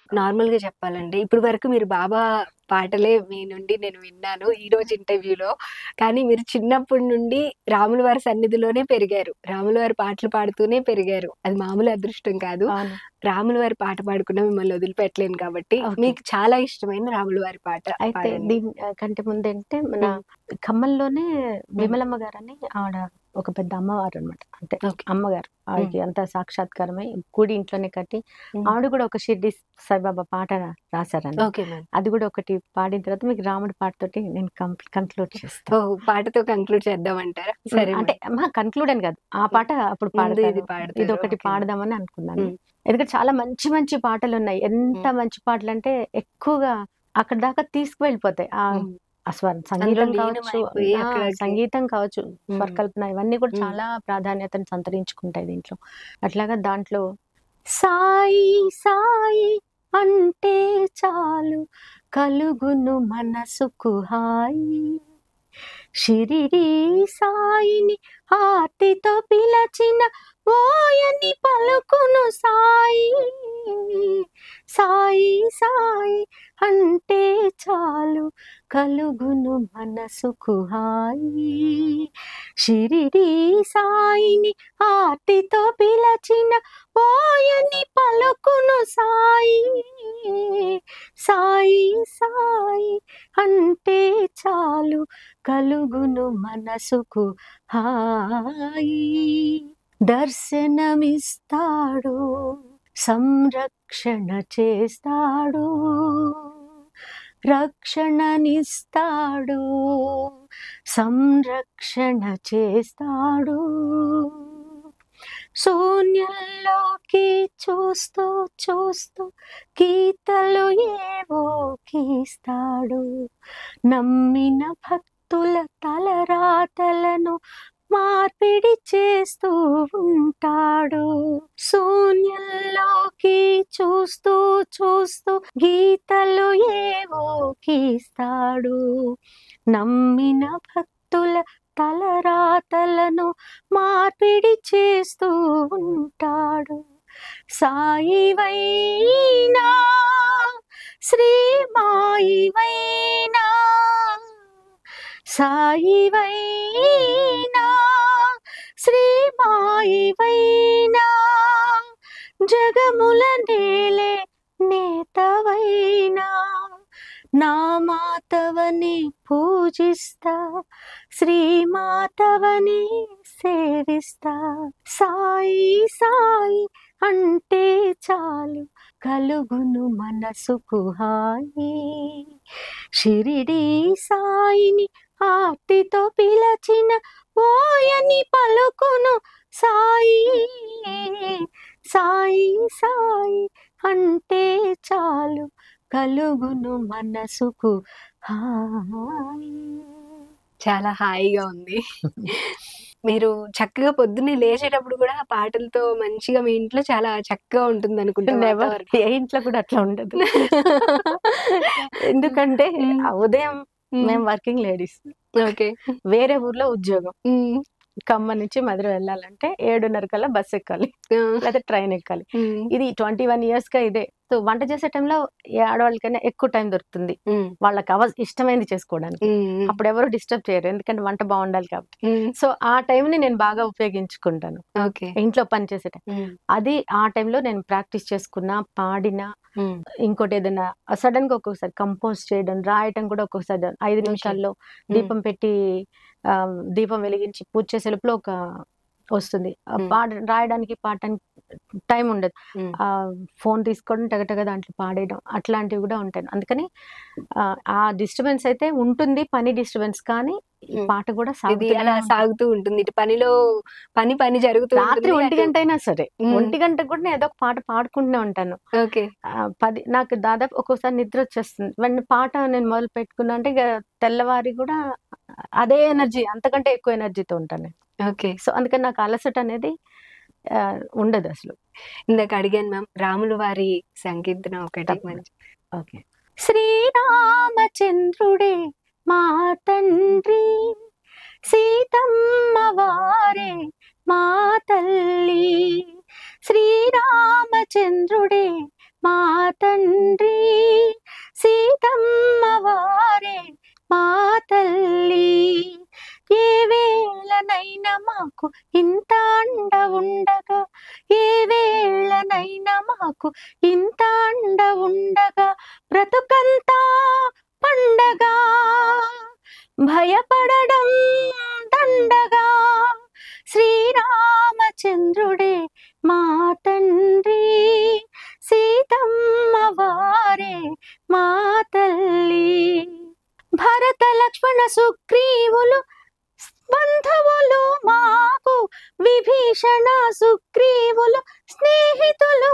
నార్మల్‌గా చెప్పాలంటే ఇప్పటి వరకు మీరు బాబా పాటలే మీ నుండి నేను విన్నాను ఈరోజు ఇంటర్వ్యూలో. కానీ మీరు చిన్నప్పటి నుండి రాముల వారి సన్నిధిలోనే పెరిగారు. రాముల వారి పాటలు పాడుతూనే పెరిగారు. అది మామూలు అదృష్టం కాదు. అవును. రాముల వారి పాట పాడకుండా మిమ్మల్ని వదిలిపెట్టలేను కాబట్టి ఓకే. మీకు చాలా ఇష్టమైన రాముల వారి పాట అయితే పాడండి. దీని కంటే ముందేంటే మన ఖమ్మంలోనే విమలమ్మ గారని ఆవిడ ఒక పెద్ద అమ్మవారు అనమాట. అంటే ఓకే. అమ్మగారు. ఆవిడకి అంత సాక్షాత్కారమై గుడి ఇంట్లోనే కట్టి హ్మ్. ఆవిడ కూడా ఒక షిర్డీ సాయిబాబా పాట రాశారన్నమాట. Okay ma'am. అది కూడా ఒకటి పాడిన తర్వాత మీకు రాముడి పాటతోటి నేను కంక్లూడ్ చేస్తా. ఓహ్! పాటతో కంక్లూడ్ చేద్దామంటారా? సరే అంటే కంక్లూడ్ అని కాదు. ఆ పాట అప్పుడు ముందు ఇది పాడతాను. పాడతారు. ఇదొకటి ఓకే. పాడదామని అనుకున్నాను. హ్మ్. ఎందుకంటే చాలా మంచి మంచి పాటలున్నాయి. ఎంత మంచి పాటలంటే ఎక్కువగా అక్కడి దాకా తీసుకువెళ్ళిపోతాయి. హ్మ్. సంగీతం అందులో కావచ్చు, లీనమైపోయి అక్కడికి సంగీతం కావచ్చు, హ్మ్. స్వరకల్పన ఇవన్నీ కూడా హ్మ్. చాలా ప్రాధాన్యతను సంతరించుకుంటాయి దీంట్లో. అట్లాగా దాంట్లో సాయి సాయి అంటే చాలు కలుగును మనసుకు హాయి. షిరిడీ సాయిని ఆర్తితో పిలచిన ఓయని పలుకును సాయి. సాయి సాయి అంటే చాలు కలుగును మనసుకు హాయి. షిరిడీ సాయిని ఆర్తితో పిలచిన ఓయని పలుకును సాయి. సాయి సాయి అంటే చాలు కలుగును మనసుకు హాయి. దర్శనమిస్తాడు, సంరక్షణ చేస్తాడు, రక్షణనిస్తాడు, సంరక్షణ చేస్తాడు. శూన్యంలోకి చూస్తూ చూస్తూ గీతలు ఏవో గీస్తాడు. నమ్మిన భక్తుల తలరాతలను మార్పిడి చేస్తూ ఉంటాడు. శూన్యంలోకి చూస్తూ చూస్తూ గీతలు ఏవో గీస్తాడు. నమ్మిన భక్తుల తలరాతలను మార్పిడి చేస్తూ ఉంటాడు. సాయివైనా శ్రీమాయివైనా సాయివైనా శ్రీమాయివైనా జగముల నేలే నేతవైనా నా మాతవని పూజిస్తా, శ్రీమాతవని సేవిస్తా. సాయి సాయి అంటే చాలు కలుగును మనసుకు హాయి. షిరిడీ సాయిని ఆర్తితో పిలచిన ఓయని పలుకును సాయి. సాయి సాయి అంటే చాలు కలుగును మనసుకు హాయి. చాలా హాయిగా ఉంది. మీరు చక్కగా పొద్దున్నే లేచేటప్పుడు కూడా ఆ పాటలతో మంచిగా మీ ఇంట్లో చాలా చక్కగా ఉంటుందనుకుంటా నెవర్ వాతావరణం. ఏ ఇంట్లో కూడా అట్లా ఉండదు. ఎందుకంటే ఉదయం మేము వర్కింగ్ లేడీస్. ఓకే. వేరే ఊర్లో ఉద్యోగం. హ్మ్. ఖమ్మం నుంచి మధుర వెళ్ళాలంటే 7:30 కల్లా బస్ ఎక్కాలి. ఆ! లేదా ట్రైన్ ఎక్కాలి. హ్మ్. ఇది 21 ఇయర్స్‌గా ఇదే. సో వంట చేసే టైంలో ఏ ఆడవాళ్ళకైనా ఎక్కువ టైం దొరుకుతుంది. హ్మ్. వాళ్ళకి ఇష్టమైనది చేసుకోవడానికి. హ్మ్. అప్పుడు ఎవరు డిస్టర్బ్ చేయరు. ఎందుకంటే వంట బాగుండాలి కాబట్టి. హ్మ్. సో ఆ టైంని నేను బాగా ఉపయోగించుకుంటాను. ఓకే. ఇంట్లో పని చేసే టైం. హ్మ్. అది ఆ టైంలో నేను ప్రాక్టీస్ చేసుకున్నా, పాడినా, హ్మ్. ఇంకోటి ఏదైనా సడెన్‌గా ఒక్కొక్కసారి కంపోజ్ చేయడం, రాయటం కూడా ఒక్కొక్కసారి 5 ఓకే. నిమిషాల్లో హ్మ్. దీపం పెట్టి దీపం వెలిగించి పూజ చేసే లోపల వస్తుంది. రాయడానికి, పాడటానికి టైం ఉండదు. హ్మ్. ఫోన్ తీసుకోవడం టగటగ దాంట్లో పాడేయడం అట్లాంటివి కూడా ఉంటాయి. అందుకని ఆ డిస్టర్బెన్స్ అయితే ఉంటుంది. పని డిస్టర్బెన్స్ కానీ ఈ హ్మ్. పాట కూడా ఇది సాగుతూనే అలా ఉంటుంది. సాగుతూ ఉంటుంది. ఇటు పని జరుగుతూ రాత్రి ఉంటుంది. 1 గంట అయినా సరే. హ్మ్. 1 గంటకు కూడా నేను ఏదో ఒక పాట పాడుకుంటూనే ఉంటాను. ఓకే. 10 నాకు దాదాపు ఒక్కోసారి నిద్ర వచ్చేస్తుంది. పాట నేను మొదలు పెట్టుకున్నా అంటే ఇక తెల్లవారి కూడా అదే ఎనర్జీ, అంతకంటే ఎక్కువ ఎనర్జీతో ఉంటాను నేను. ఓకే. సో అందుకని నాకు అలసట అనేది ఉండదు అసలు. ఇందాక అడిగాను మ్యామ్. రాముల వారి సంకీర్తన ఒకటి తప్పకుండా. మంచి ఓకే. శ్రీరామచంద్రుడే మా తండ్రి, సీతమ్మ వారే మా తల్లి. శ్రీరామచంద్రుడే మా తండ్రి, సీతమ్మ వారే మా తల్లి. ఏ వేళనైనా మాకు ఇంత అండ ఉండగా, ఏ వేళనైనా మాకు ఇంత అండ ఉండగా, బ్రతుకంతా పండగ, భయపడడం దండగా. శ్రీరామచంద్రుడే మా తండ్రి, సీతమ్మ వారే మా తల్లి. భరత లక్ష్మణ సుగ్రీవులు బంధువులు మాకు, విభీషణ సుగ్రీవులు స్నేహితులు.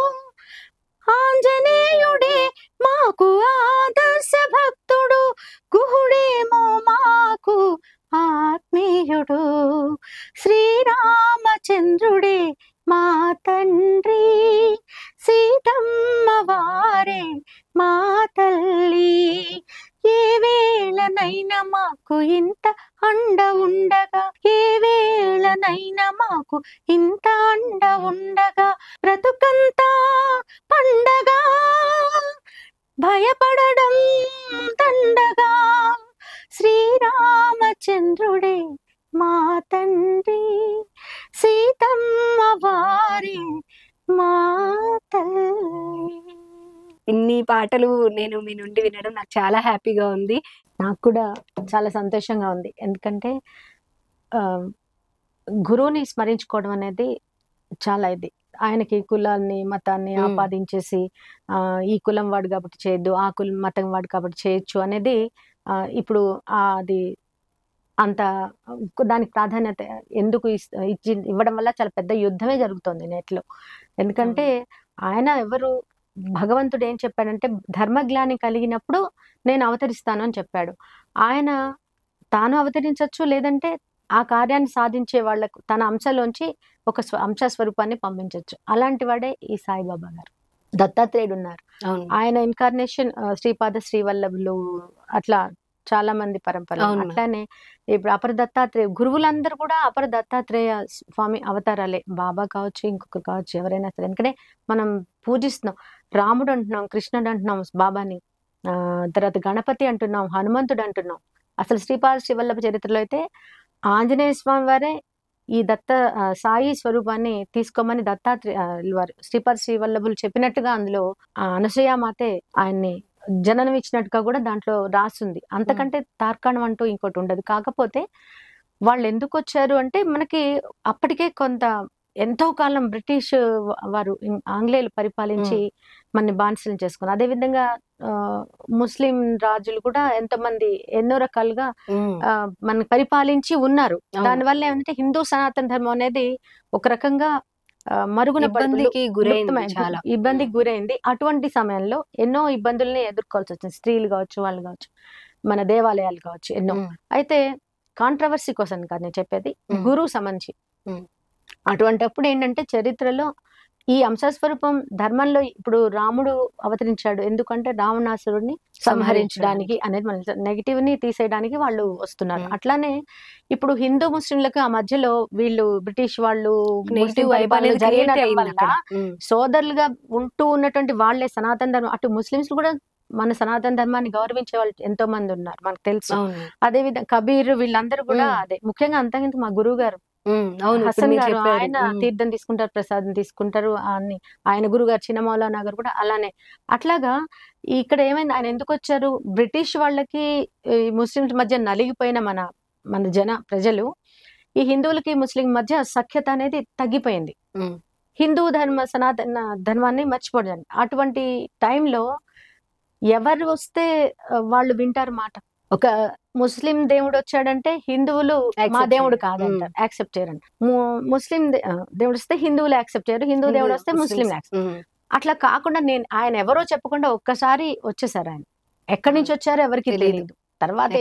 ఆంజనేయుడే మాకు ఆదర్శ భక్తుడు, గుహుడేమో మాకు ఆత్మీయుడు. శ్రీరామచంద్రుడే మా తండ్రి, సీతమ్మ వారే మా తల్లి. ఏ వేళనైనా మాకు ఇంత అండ ఉండగా, ఏ వేళనైనా మాకు ఇంత అండ ఉండగా, బ్రతుకంతా పండగ, భయపడడం దండగా. శ్రీరామచంద్రుడే మా తండ్రి, సీతమ్మ వారే మా తల్లి. ఇన్ని పాటలు నేను మీ నుండి వినడం నాకు చాలా హ్యాపీగా ఉంది. నాకు కూడా చాలా సంతోషంగా ఉంది. ఎందుకంటే గురువుని స్మరించుకోవడం అనేది చాలా ఇది. ఆయనకి కులాన్ని మతాన్ని ఆపాదించేసి ఈ కులం వాడు కాబట్టి చేయొద్దు, ఆ కులం మతం వాడు కాబట్టి చేయొచ్చు అనేది ఇప్పుడు అది అంత దానికి ప్రాధాన్యత ఎందుకు ఇవ్వడం వల్ల చాలా పెద్ద యుద్ధమే జరుగుతుంది నెట్లో. ఎందుకంటే ఆయన ఎవరు, భగవంతుడు ఏం చెప్పాడంటే ధర్మజ్ఞాని కలిగినప్పుడు నేను అవతరిస్తాను అని చెప్పాడు. ఆయన తాను అవతరించవచ్చు, లేదంటే ఆ కార్యాన్ని సాధించే వాళ్లకు తన అంశలోంచి ఒక అంశ స్వరూపాన్ని పంపించవచ్చు. అలాంటి వాడే ఈ సాయిబాబా గారు. దత్తాత్రేయుడు ఉన్నారు, ఆయన ఇన్కార్నేషన్ శ్రీపాద శ్రీవల్లభులు, అట్లా చాలా మంది పరంపర. అట్లానే ఇప్పుడు అపర దత్తాత్రేయ గురువులందరూ కూడా అపర దత్తాత్రేయ స్వామి అవతారాలే. బాబా కావచ్చు, ఇంకొకరు కావచ్చు, ఎవరైనా సరే. ఎందుకంటే మనం పూజిస్తున్నాం, రాముడు అంటున్నాం, కృష్ణుడు అంటున్నాం బాబాని, తర్వాత గణపతి అంటున్నాం, హనుమంతుడు అంటున్నాం. అసలు శ్రీపాద శ్రీవల్లభ చరిత్రలో అయితే ఆంజనేయ స్వామి వారే ఈ సాయి స్వరూపాన్ని తీసుకోమని దత్తాత్రేయ వారు శ్రీపాద శ్రీవల్లభులు చెప్పినట్టుగా అందులో అనసూయామాతే ఆయన్ని జననం ఇచ్చినట్టుగా కూడా దాంట్లో రాసుంది. అంతకంటే తార్కాణం అంటూ ఇంకోటి ఉండదు. కాకపోతే వాళ్ళు ఎందుకు వచ్చారు అంటే మనకి అప్పటికే కొంత ఎంతో కాలం బ్రిటిష్ వారు ఆంగ్లేయులు పరిపాలించి మన బానిసలు చేసుకున్నారు. అదేవిధంగా ముస్లిం రాజులు కూడా ఎంతో మంది ఎన్నో రకాలుగా మన పరిపాలించి ఉన్నారు. దానివల్ల ఏమంటే హిందూ సనాతన ధర్మం అనేది ఒక రకంగా మరుగున ఇబ్బందికి గురైంది. అటువంటి సమయంలో ఎన్నో ఇబ్బందుల్ని ఎదుర్కోవాల్సి వచ్చింది. స్త్రీలు కావచ్చు, వాళ్ళు కావచ్చు, మన దేవాలయాలు కావచ్చు, ఎన్నో. అయితే కాంట్రవర్సీ కోసం కాదు నేను చెప్పేది, గురువు సంబంధించి. అటువంటిప్పుడు ఏంటంటే చరిత్రలో ఈ అంశస్వరూపం ధర్మంలో ఇప్పుడు రాముడు అవతరించాడు ఎందుకంటే రావణాసురుడిని సంహరించడానికి అనేది మన నెగిటివ్ ని తీసేయడానికి వాళ్ళు వస్తున్నారు. అట్లానే ఇప్పుడు హిందూ ముస్లింలకు ఆ మధ్యలో వీళ్ళు బ్రిటిష్ వాళ్ళు సోదరులుగా ఉంటూ ఉన్నటువంటి వాళ్ళే సనాతన ధర్మం, అటు ముస్లింస్ కూడా మన సనాతన ధర్మాన్ని గౌరవించే వాళ్ళు ఎంతో మంది ఉన్నారు మనకు తెలుసు. అదే విధంగా కబీర్ వీళ్ళందరూ కూడా అదే ముఖ్యంగా అంతకంటే మా గురువు గారు హసన్ గారు, ఆయన తీర్థం తీసుకుంటారు, ప్రసాదం తీసుకుంటారు. ఆయన గురువు గారు చిన్న మౌలానా గారు కూడా అలానే. అట్లాగా ఇక్కడ ఏమైంది, ఆయన ఎందుకు వచ్చారు, బ్రిటిష్ వాళ్ళకి ముస్లింస్ మధ్య నలిగిపోయిన మన ప్రజలు ఈ హిందువులకి ముస్లిం మధ్య సఖ్యత అనేది తగ్గిపోయింది. హిందూ సనాతన ధర్మాన్ని మర్చిపోయారు. అటువంటి టైంలో ఎవరు వస్తే వాళ్ళు వింటారు మాట. ఒక ముస్లిం దేవుడు వచ్చాడంటే హిందువులు మా దేవుడు కాదంటారు, యాక్సెప్ట్ చేయరంట. ముస్లిం దేవుడు వస్తే హిందువులు యాక్సెప్ట్ చేయరు, హిందూ దేవుడు వస్తే ముస్లిం యాక్సెప్ట్. అట్లా కాకుండా ఆయన ఎవరో చెప్పకుండా ఒక్కసారి వచ్చేసారు. ఆయన ఎక్కడి నుంచి వచ్చారో ఎవరికి తెలియదు. తర్వాత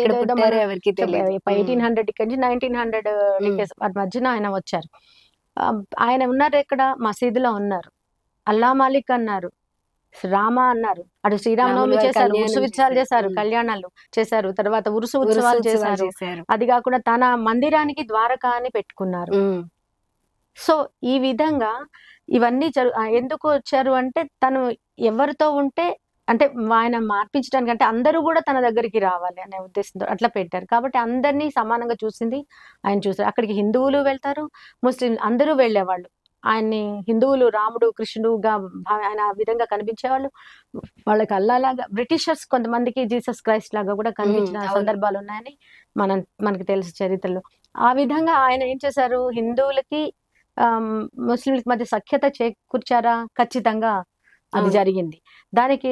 1800 నుంచి 1900 మధ్యన ఆయన వచ్చారు. ఆయన ఉన్నారు ఎక్కడ, మసీదులో ఉన్నారు, అల్లా మాలిక్ అన్నారు, రామ అన్నారు, అటు శ్రీరామనవమి చేశారు, ఉరుసు ఉత్సవాలు చేశారు, కళ్యాణాలు చేశారు, తర్వాత ఉరుసు ఉత్సవాలు చేశారు. అది కాకుండా తన మందిరానికి ద్వారకా అని పెట్టుకున్నారు. సో ఈ విధంగా ఇవన్నీ ఎందుకు వచ్చారు అంటే తను ఎవరితో ఉంటే అంటే ఆయన మార్పించడానికి అంటే అందరూ కూడా తన దగ్గరికి రావాలి అనే ఉద్దేశంతో అట్లా పెట్టారు. కాబట్టి అందరినీ సమానంగా చూసింది ఆయన చూసారు. అక్కడికి హిందువులు వెళ్తారు, ముస్లిం అందరూ వెళ్ళేవాళ్ళు. ఆయన్ని హిందువులు రాముడు కృష్ణుడుగా ఆయన ఆ విధంగా కనిపించేవాళ్ళు. వాళ్ళకి అల్లాలాగా బ్రిటిషర్స్ కొంతమందికి జీసస్ క్రైస్ట్ లాగా కూడా కనిపించిన సందర్భాలు ఉన్నాయని మనకి తెలుసు చరిత్రలో. ఆ విధంగా ఆయన ఏం చేశారు, హిందువులకి ముస్లింలకి మధ్య సఖ్యత చేకూర్చారా? ఖచ్చితంగా అది జరిగింది. దానికి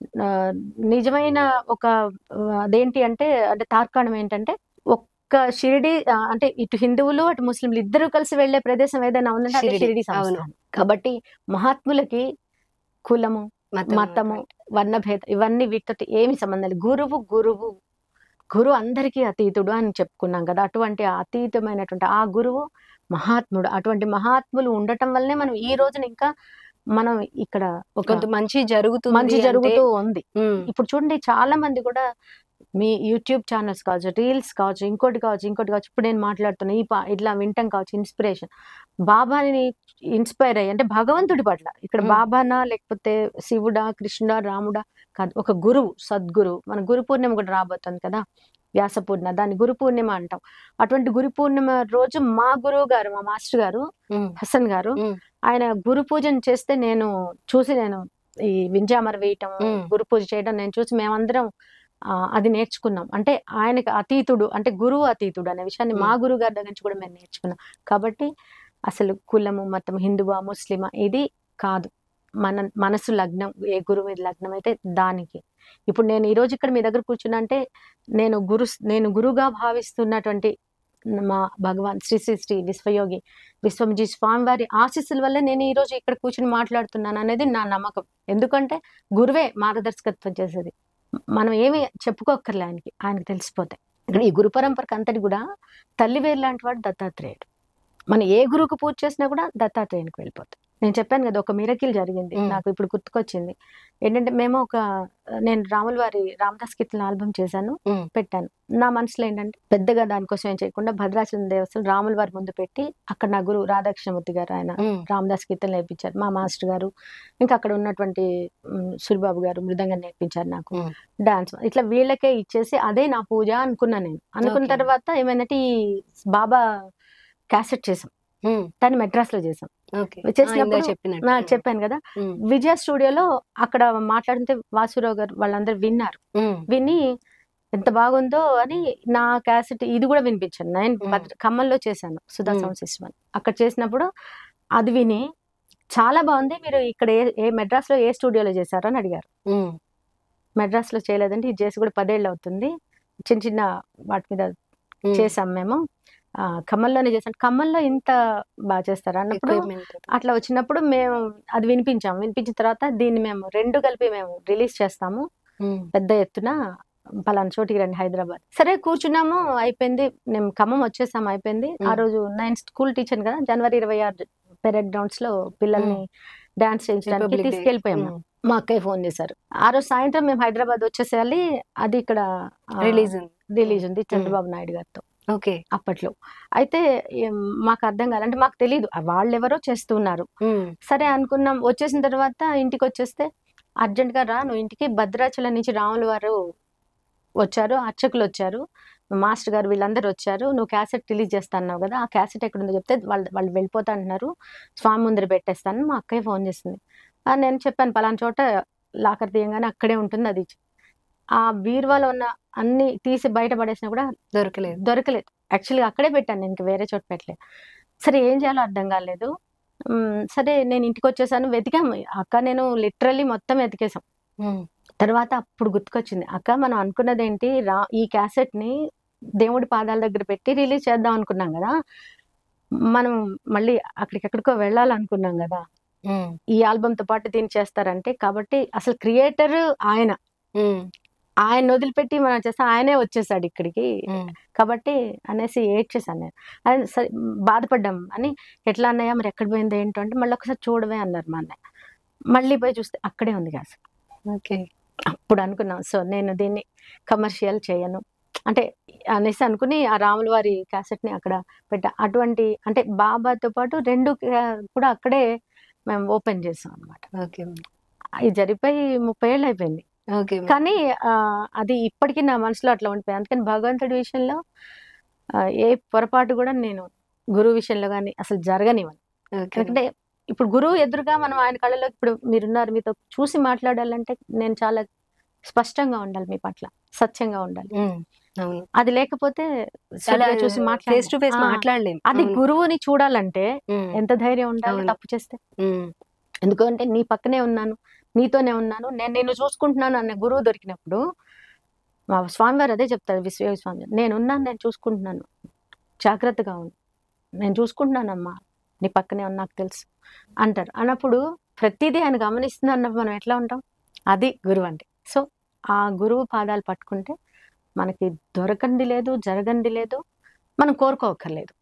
నిజమైన ఒక అదేంటి అంటే తార్కాణం ఏంటంటే ఒక్క షిరిడి అంటే ఇటు హిందువులు అటు ముస్లింలు ఇద్దరు కలిసి వెళ్లే ప్రదేశం ఏదైనా ఉందంటే అది షిరిడి సంస్థానం. కాబట్టి మహాత్ములకి కులము, మతము, వర్ణభేద ఇవన్నీ వీటితో ఏమి సంబంధం లేదు. గురువు అందరికీ అతీతుడు అని చెప్పుకున్నాం కదా. అటువంటి అతీతమైనటువంటి ఆ గురువు మహాత్ముడు. అటువంటి మహాత్ములు ఉండటం వల్లనే మనం ఈ రోజున ఇంకా మనం ఇక్కడ ఒక మంచి జరుగుతూ ఉంది. ఇప్పుడు చూడండి చాలా మంది కూడా మీ యూట్యూబ్ ఛానల్స్ కావచ్చు, రీల్స్ కావచ్చు, ఇంకోటి కావచ్చు. ఇప్పుడు నేను మాట్లాడుతున్నా ఇట్లా వింటం కావచ్చు, ఇన్స్పిరేషన్ బాబాని ఇన్స్పైర్ అయ్యి అంటే భగవంతుడి పట్ల ఇక్కడ బాబానా లేకపోతే శివుడా, కృష్ణుడా, రాముడా కాదు, ఒక గురువు, సద్గురువు. మన గురు పూర్ణిమ కూడా రాబోతుంది కదా, వ్యాస పూర్ణిమ, దాన్ని గురు పూర్ణిమ అంటాం. అటువంటి గురు పూర్ణిమ రోజు మా గురువు గారు, మా మాస్టర్ గారు హసన్ గారు, ఆయన గురు పూజను చేస్తే నేను ఈ వింజామర వేయటం, గురు పూజ చేయడం నేను చూసి మేమందరం అది నేర్చుకున్నాం. అంటే ఆయనకి అతీతుడు అంటే గురువు అతీతుడు అనే విషయాన్ని మా గురువు గారి దగ్గర నుంచి కూడా మేము నేర్చుకున్నాం. కాబట్టి అసలు కులము, మతం, హిందువా, ముస్లిమా ఇది కాదు. మన మనసు లగ్నం, ఏ గురువు మీద లగ్నం అయితే దానికి. ఇప్పుడు నేను ఈ రోజు ఇక్కడ మీ దగ్గర కూర్చున్నా అంటే నేను గురుగా భావిస్తున్నటువంటి మా భగవాన్ శ్రీ శ్రీ శ్రీ విశ్వయోగి విశ్వమిజీ స్వామి వారి ఆశీస్సుల వల్ల నేను ఈ రోజు ఇక్కడ కూర్చుని మాట్లాడుతున్నాను అనేది నా నమ్మకం. ఎందుకంటే గురువే మార్గదర్శకత్వం చేసేది. మనం ఏమి చెప్పుకోక్కర్లే, ఆయనకి తెలిసిపోతాయి. ఇక్కడ ఈ గురు పరంపరకు అంతటి కూడా తల్లి వేరు లాంటి వాడు దత్తాత్రేయుడు. మనం ఏ గురువుకు పూజ చేసినా కూడా దత్తాత్రేయునికి వెళ్ళిపోతాయి. నేను చెప్పాను కదా, ఒక మిరకిల్ జరిగింది నాకు ఇప్పుడు గుర్తుకొచ్చింది. ఏంటంటే నేను రాముల వారి రామదాస్ కీర్తన ఆల్బమ్ చేశాను, పెట్టాను. నా మనసులో ఏంటంటే పెద్దగా దానికోసం ఏం చేయకుండా భద్రాచలం దేవస్థానం రాముల వారి ముందు పెట్టి అక్కడ నా గురువు రాధాకృష్ణమూర్తి గారు ఆయన రామదాస్ కీర్తన నేర్పించారు, మా మాస్టర్ గారు. ఇంకా అక్కడ ఉన్నటువంటి సూరిబాబు గారు మృదంగం నేర్పించారు నాకు, డాన్స్. ఇట్లా వీళ్ళకే ఇచ్చేసి అదే నా పూజ అనుకున్నాను. నేను అనుకున్న తర్వాత ఏమైందంటే ఈ బాబా క్యాసెట్ చేసాం, దాన్ని మెడ్రాస్ లో చేసాం. చేసినప్పుడు చెప్పాను కదా, విజయ స్టూడియోలో అక్కడ మాట్లాడితే వాసురావు గారు వాళ్ళందరూ విన్నారు. విని ఎంత బాగుందో అని నా క్యాసెట్ ఇది కూడా వినిపించాను. నేను ఖమ్మంలో చేశాను సుధా సౌండ్ సిస్టమ్. అక్కడ చేసినప్పుడు అది విని చాలా బాగుంది, మీరు ఇక్కడ ఏ మెడ్రాస్ లో ఏ స్టూడియోలో చేశారు అని అడిగారు. మెడ్రాస్ లో చేయలేదంటే ఇది చేసి కూడా 10 ఏళ్ళు అవుతుంది, చిన్న చిన్న వాటి మీద చేసాం మేము, ఖమ్మంలోనే చేసాను. ఖమ్మంలో ఇంత బాగా చేస్తారు అన్నప్పుడు అట్లా వచ్చినప్పుడు మేము అది వినిపించిన తర్వాత దీన్ని మేము 2 కలిపి మేము రిలీజ్ చేస్తాము పెద్ద ఎత్తున, పలానా చోటికి రండి హైదరాబాద్. సరే కూర్చున్నాము, అయిపోయింది. మేము ఖమ్మం వచ్చేసాము, అయిపోయింది. ఆ రోజు నేను స్కూల్ టీచర్ కదా, జనవరి 26 పెరెడ్ గ్రౌండ్స్ లో పిల్లల్ని డాన్స్ చేయించడానికి తీసుకెళ్ళిపోయాము. మా అక్కయ్య ఫోన్ చేశారు. ఆ రోజు సాయంత్రం మేము హైదరాబాద్ వచ్చేసేయాలి, అది ఇక్కడ రిలీజ్ ఉంది చంద్రబాబు నాయుడు గారితో. ఓకే, అప్పట్లో అయితే మాకు అర్థం కాలంటే మాకు తెలియదు వాళ్ళెవరో చేస్తున్నారు. సరే అనుకున్నాం. వచ్చేసిన తర్వాత ఇంటికి వచ్చేస్తే అర్జెంట్ గా రా నువ్వు ఇంటికి, భద్రాచలం నుంచి రాముల వారు వచ్చారు, అర్చకులు వచ్చారు, మాస్టర్ గారు వీళ్ళందరూ వచ్చారు, నువ్వు క్యాసెట్ రిలీజ్ చేస్తాన్నావు కదా, ఆ క్యాసెట్ ఎక్కడుందో చెప్తే వాళ్ళు వెళ్ళిపోతా అంటున్నారు, స్వామి ముందర పెట్టేస్తాను. మా అక్కయ్య ఫోన్ చేసింది. నేను చెప్పాను పలానా చోట లాకర్ తీయంగానే అక్కడే ఉంటుంది అది. ఆ బీరువాలో ఉన్న అన్ని తీసి బయట పడేసినా కూడా దొరకలేదు. యాక్చువల్గా అక్కడే పెట్టాను, నేను వేరే చోట పెట్టలేదు. సరే ఏం చేయాలో అర్థం కాలేదు. సరే నేను ఇంటికి వచ్చేసాను, వెతికాము అక్క, నేను లిటరల్లీ మొత్తం వెతికేసాం. తర్వాత అప్పుడు గుర్తుకొచ్చింది, అక్క మనం అనుకున్నది ఏంటి, ఈ క్యాసెట్ ని దేవుడి పాదాల దగ్గర పెట్టి రిలీజ్ చేద్దాం అనుకున్నాం కదా, మనం మళ్ళీ అక్కడికెక్కడికో వెళ్ళాలనుకున్నాం కదా, ఈ ఆల్బమ్ తో పాటు దీన్ని చేస్తారంటే, కాబట్టి అసలు క్రియేటర్ ఆయన వదిలిపెట్టి మనం చేస్తాం, ఆయనే వచ్చేసాడు ఇక్కడికి, కాబట్టి అనేసి ఏడ్చేసాను నేను. అని సరే బాధపడ్డాం అని, ఎట్లా అన్నయ్య మరి ఎక్కడ పోయింది ఏంటో అంటే, మళ్ళీ ఒకసారి చూడవే అన్నారు మా అన్నయ్య. మళ్ళీ పోయి చూస్తే అక్కడే ఉంది క్యాసెట్. ఓకే, అప్పుడు అనుకున్నాం సో నేను దీన్ని కమర్షియల్ చేయను, అంటే అనేసి అనుకుని ఆ రాముల వారి క్యాసెట్ ని అక్కడ పెట్టా. అటువంటి అంటే బాబాతో పాటు 2 కూడా అక్కడే మేము ఓపెన్ చేసాం అనమాట. ఓకే. ఇది జరిగిపోయి 30 ఏళ్ళు అయిపోయింది. ఓకే. కానీ అది ఇప్పటికీ నా మనసులో అట్లా ఉండిపోయింది. అందుకని భగవంతుడి విషయంలో ఏ పొరపాటు కూడా నేను గురువు విషయంలో గాని అసలు జరగనివ్వను. ఓకే. ఎందుకంటే ఇప్పుడు గురువు ఎదురుగా మనం ఆయన కళ్ళలో ఇప్పుడు మీరున్నారు, మీతో చూసి మాట్లాడాలంటే నేను చాలా స్పష్టంగా ఉండాలి మీ పట్ల, సత్యంగా ఉండాలి. అవును. అది లేకపోతే చాలా సూటిగా చూసి ఫేస్ టు ఫేస్ ఆ! మాట్లాడలేం. అది అవును. గురువుని చూడాలంటే ఎంత ధైర్యం ఉండాలి అవును. తప్పు చేస్తే. ఎందుకంటే నీ పక్కనే ఉన్నాను, నీతోనే ఉన్నాను, నేను నిన్ను చూసుకుంటున్నాను అనే గురువు దొరికినప్పుడు మా స్వామివారు అదే చెప్తారు, విశ్వేశ్వర స్వామి. నేనున్నాను, నేను చూసుకుంటున్నాను, జాగ్రత్తగా ఉండు, నేను చూసుకుంటున్నానమ్మా, నీ పక్కనే ఉన్నా నాకు తెలుసు అంటారు. అన్నప్పుడు ప్రతిదీ ఆయన గమనిస్తున్నా అన్నప్పుడు మనం ఎట్లా ఉంటాం? అది గురువు అంటే. సో ఆ గురువు పాదాలు పట్టుకుంటే మనకి దొరకంది లేదు, జరగంది లేదు, మనం కోరుకోవక్కర్లేదు.